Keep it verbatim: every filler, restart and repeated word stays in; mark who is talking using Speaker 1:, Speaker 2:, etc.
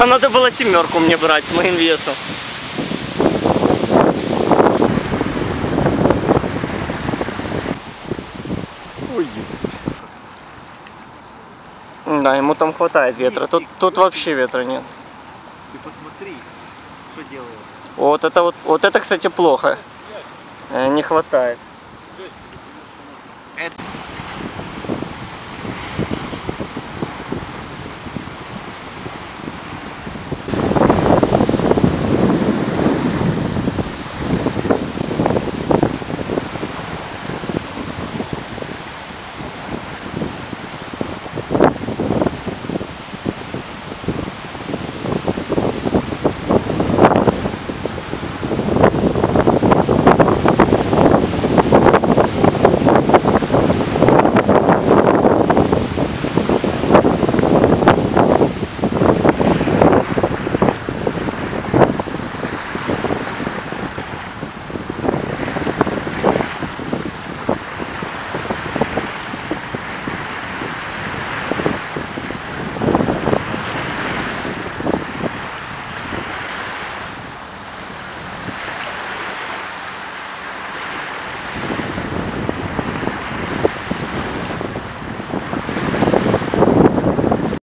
Speaker 1: А надо было семерку мне брать с моим весом. Ой. Да, ему там хватает ветра. Тут, тут вообще ветра нет.
Speaker 2: Ты посмотри, что делает.
Speaker 1: Вот это вот, вот это, кстати, плохо. Не хватает.
Speaker 2: Это...